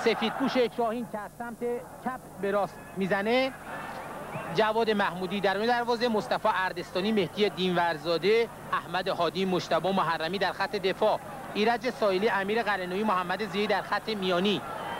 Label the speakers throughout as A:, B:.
A: سفیدپوش شاهین که از سمت چپ به راست میزنه. جواد محمودی درون دروازه، مصطفی اردستانی، مهدی دینورزاده، احمد هادی، مجتبی محرمی در خط دفاع، ایرج سایلی، امیر قلنویی، محمد زیدی در خط میانی،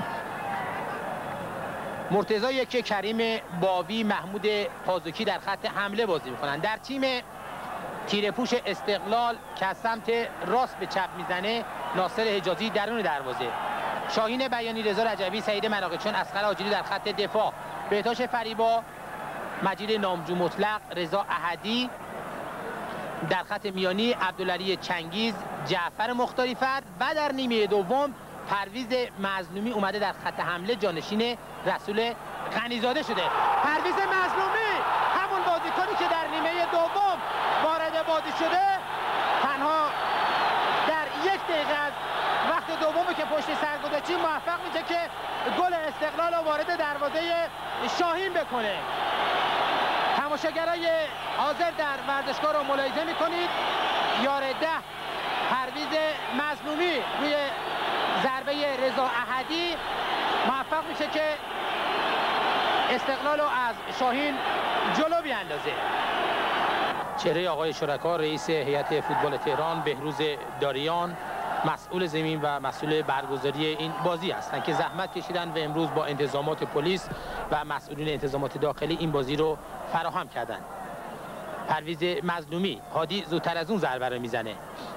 A: مرتضی یکی، کریم باوی، محمود پازوکی در خط حمله بازی میکنن. در تیم تیره‌پوش استقلال که از سمت راست به چپ میزنه ناصر حجازی درون دروازه، شاهین بیانی، رضا رجبی، سعید مناقچیان، اصغر آجیلی در خط دفاع، بهتاش فریبا، مجید نامجو مطلق، رضا احدی در خط میانی، عبدالعلی چنگیز، جعفر مختاری فرد و در نیمه دوم پرویز مظلومی اومده در خط حمله، جانشین رسول غنیزاده شده. پرویز مظلومی همون بازیکنی که در نیمه دوم وارد بازی شده تنها در یک دقیقه از وقت دومی که پشت سر گذاشتیم موفق میشه که گل استقلال رو وارد دروازه شاهین بکنه. تماشاگرای حاضر در ورزشگاه رو ملاحظه میکنید یار 10 پرویز مظلومی روی ضربه رضا احدی موفق میشه که استقلال رو از شاهین جلو بیاندازه. چهره آقای شرکا رئیس هیئت فوتبال تهران بهروز داریان مسئول زمین و مسئول برگزاری این بازی هستند که زحمت کشیدن و امروز با انتظامات پلیس و مسئولین انتظامات داخلی این بازی رو فراهم کردن. پرویز مظلومی، هادی زودتر از اون ضربه رو میزنه.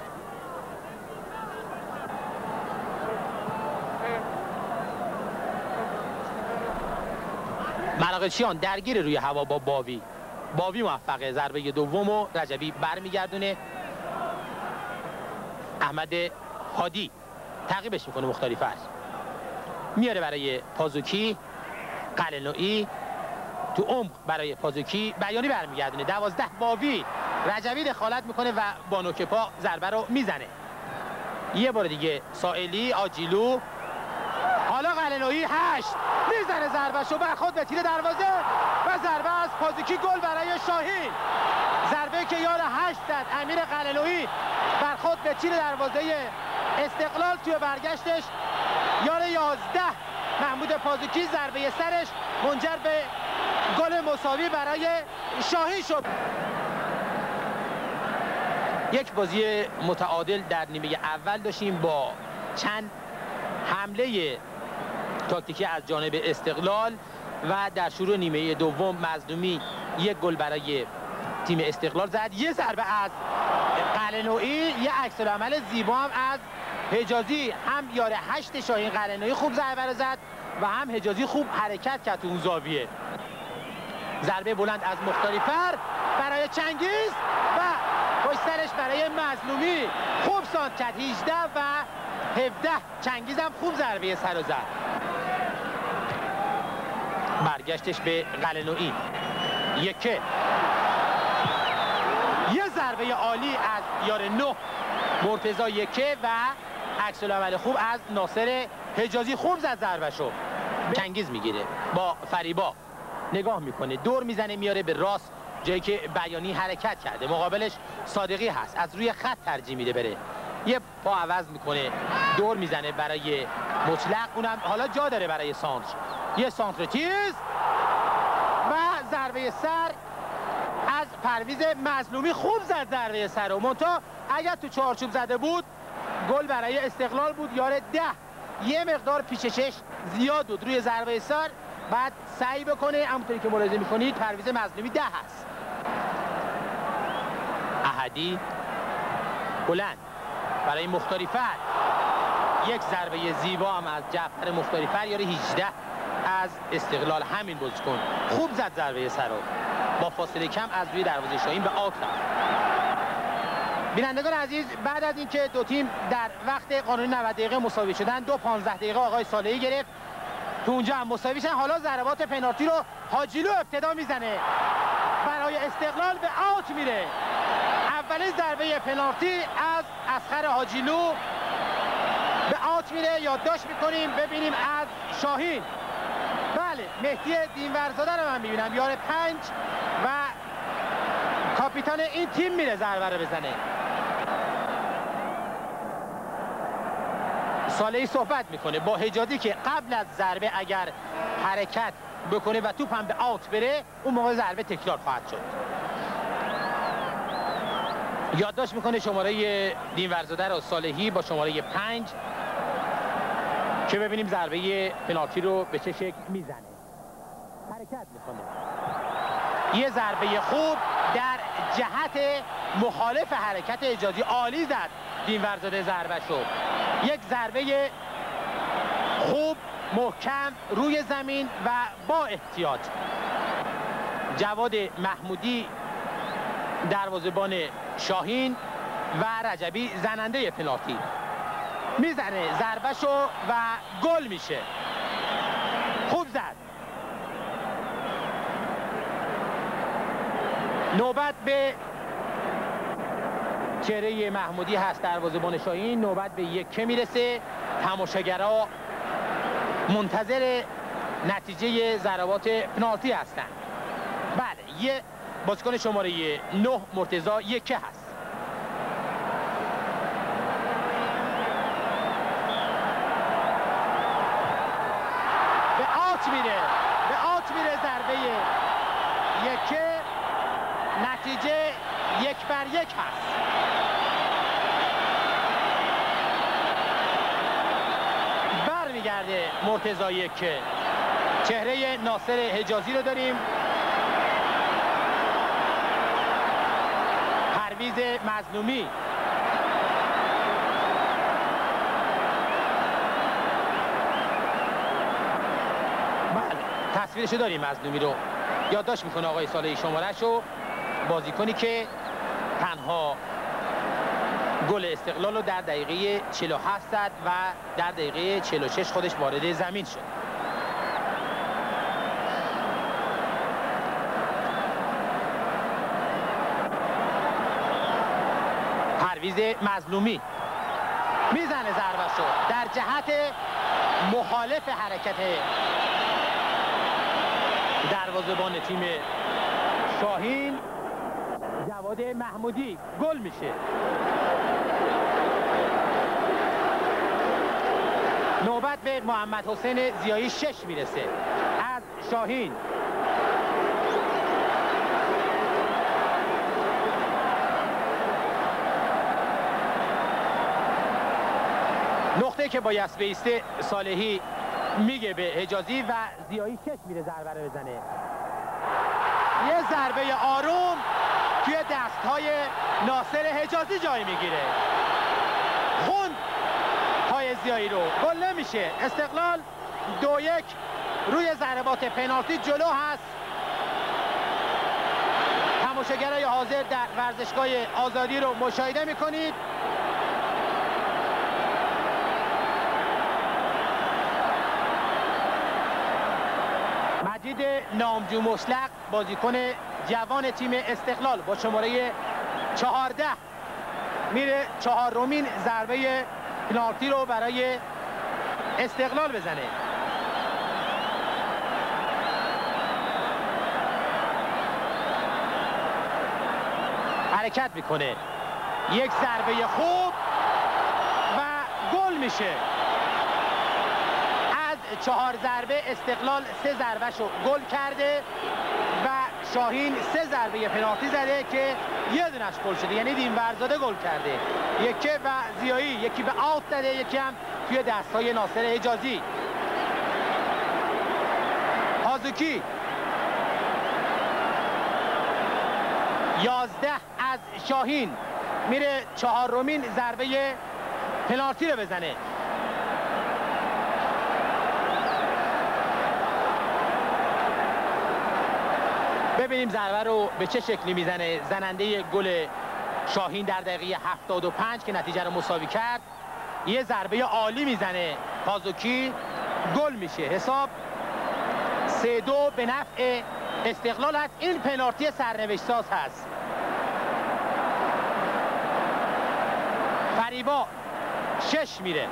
A: مناقچیان درگیر روی هوا با باوی موفقه ضربه دوم و رجبی برمیگردونه. احمد هادی تعقیبش میکنه، مختاری فرد میاره برای پازوکی، قلنویی تو عمق برای پازوکی، بیانی برمیگردونه. 12 باوی، رجبی دخالت میکنه و با نوک پا ضربه رو میزنه. یه بار دیگه سائلی، آجیلو، حالا قلنویی 8 میزنه ضربه شو بر خود به تیر دروازه و ضربه از پازوکی، گل برای شاهین. ضربه که یار 8 زد امیر قلنویی بر خود به تیر دروازه استقلال، توی برگشتش یار 11 محمود پازوکی ضربه سرش منجر به گل مساوی برای شاهین شد. یک بازی متعادل در نیمه اول داشتیم با چند حمله تاکتیکی از جانب استقلال و در شروع نیمه دوم مظلومی یک گل برای تیم استقلال زد، یه ضربه از قلنویی، یه عکس‌العمل زیبا هم از حجازی، هم یار 8 شاهین قلنویی خوب ضربه رو زد و هم حجازی خوب حرکت کرد تو اون زاویه. ضربه بلند از مختاری فرد برای چنگیز و پشت سرش برای مظلومی خوب سانت کرد. 18 و 17 چنگیز هم خوب ضربه سر رو زد. برگشتش به قلنویی، یکه یه ضربه عالی از یار 9 مرتضی یکه و عکس‌العمل خوب از ناصر حجازی، خوب زد ضربه شو. چنگیز میگیره با فریبا نگاه میکنه، دور میزنه میاره به راست جایی که بیانی حرکت کرده، مقابلش صادقی هست، از روی خط ترجیح میده بره، یه پا عوض میکنه دور میزنه برای مطلق، اونم حالا جا داره برای سانتر، یه سانتر تیز و ضربه سر از پرویز مظلومی، خوب زد ضربه سر رو، منتها اگر تو چارچوب زده بود گل برای استقلال بود. یار 10 یه مقدار پیچشش زیاد بود روی ضربه سر، بعد سعی بکنه. همونطوری که ملاحظه میکنید پرویز مظلومی 10 هست. احدی بلند برای مختاری فرد، یک ضربه زیبا هم از جعفر مختاری فرد، یار 18 از استقلال، همین بازیکن خوب زد ضربه سر رو، با فاصله کم از روی دروازه شاهین به آوت رفت. بینندگان عزیز، بعد از اینکه دو تیم در وقت قانونی 90 دقیقه مساوی شدن، 2:15 دقیقه آقای صالحی گرفت، تو اونجا هم مساوی شدن. حالا ضربات پنالتی رو حاجیلو ابتدا میزنه، برای استقلال به آوت میره. اولین ضربه پنالتی از اصغر حاجیلو به آوت میره. یادداشت میکنیم ببینیم از شاهین. بله، مهدی دینورزاده رو من میبینم، یار 5 و کاپیتان این تیم میره ضربه رو بزنه. صالحی صحبت میکنه با حجازی که قبل از ضربه اگر حرکت بکنه و توپ هم به آوت بره اون موقع ضربه تکرار خواهد شد. یادداشت میکنه شماره دین ورزاده رو صالحی با شماره 5 که ببینیم ضربه پنالتی رو به چه شکل میزنه. حرکت میکنه. یه ضربه خوب در جهت مخالف حرکت حجازی، عالی زد دین ورزاده ضربه شو. یک ضربه خوب محکم روی زمین و با احتیاط. جواد محمودی دروازه‌بان شاهین و رجبی زننده پنالتی میزنه ضربه‌شو و گل میشه. خوب زد. نوبت به چهره محمودی هست دروازه‌بان شاهین. نوبت به یکه میرسه. تماشاگرها منتظر نتیجه ضربات پنالتی هستن. بله، یه بازیکن شماره 9 مرتضی یکه هست. به آت میره ضربه یکه. نتیجه 1-1 هست. برمیگرده مرتضی یکه. چهره ناصر حجازی رو داریم. پرویز مظلومی بله، تصویرشو داریم. مظلومی رو یادداشت میکنه آقای صالحی شماره‌شو. بازیکنی که تنها گل استقلال رو در دقیقه 47 زد و در دقیقه 46 خودش وارد زمین شد. پرویز مظلومی میزنه ضربه‌شو در جهت مخالف حرکت دروازه‌بان تیم شاهین. جواد محمودی گل میشه. نوبت به محمد حسین زیایی 6 میرسه از شاهین. نقطه که باید بیسته صالحی میگه به حجازی و زیایی 6 میره ضربه رو بزنه. یه ضربه آروم توی دستهای ناصر حجازی جای میگیره. خون پای زیایی رو. گل نمیشه. استقلال 2-1 روی ضربات پنالتی جلو هست. تماشاگرای حاضر در ورزشگاه آزادی رو مشاهده میکنید. مجید نامجو مطلق بازیکن جوان تیم استقلال با شماره 14 میره 4مین ضربه پنالتی رو برای استقلال بزنه. حرکت میکنه. یک ضربه خوب و گل میشه. از 4 ضربه استقلال 3 ضربهشو گل کرده و شاهین 3 ضربه پنالتی زده که یه دونش گل شده، یعنی دین ورزاده گل کرده. یکی و زیایی، یکی به آوت زده، یکی هم توی دستهای ناصر حجازی. هازوکی 11 از شاهین میره 4مین ضربه پنالتی رو بزنه. ببینیم ضربه رو به چه شکلی میزنه زننده گل شاهین در دقیقه 75 که نتیجه رو مساوی کرد. یه ضربه عالی میزنه پازوکی، گل میشه. حساب 3-2 به نفع استقلال هست. این پنالتی سرنوشت ساز هست. فریبا 6 میره.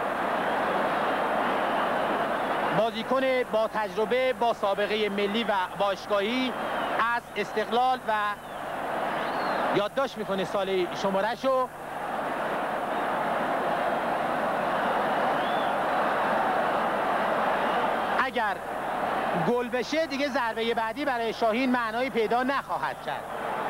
A: بازیکن با تجربه، با سابقه ملی و باشگاهی از استقلال و یادداشت میکنه سال شماره‌شو. اگر گل بشه دیگه ضربه بعدی برای شاهین معنایی پیدا نخواهد کرد.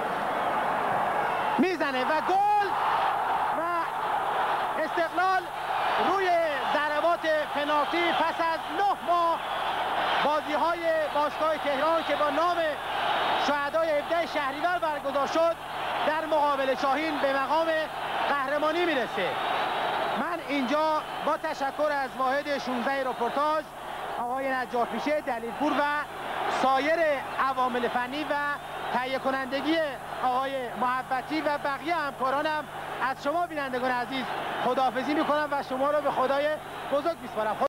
A: میزنه و گل و استقلال روی ضربات پنالتی پس از 9 ماه بازی‌های باشگاه تهران که با نام شهدای 17 شهریور برگزار شد در مقابل شاهین به مقام قهرمانی میرسه. من اینجا با تشکر از واحد 16 رپورتاج آقای نجار پیشه دلیلپور و سایر عوامل فنی و تهیه کنندگی آقای محبتی و بقیه همکارانم از شما بینندگان عزیز خداحافظی میکنم و شما رو به خدای بزرگ میسپارم.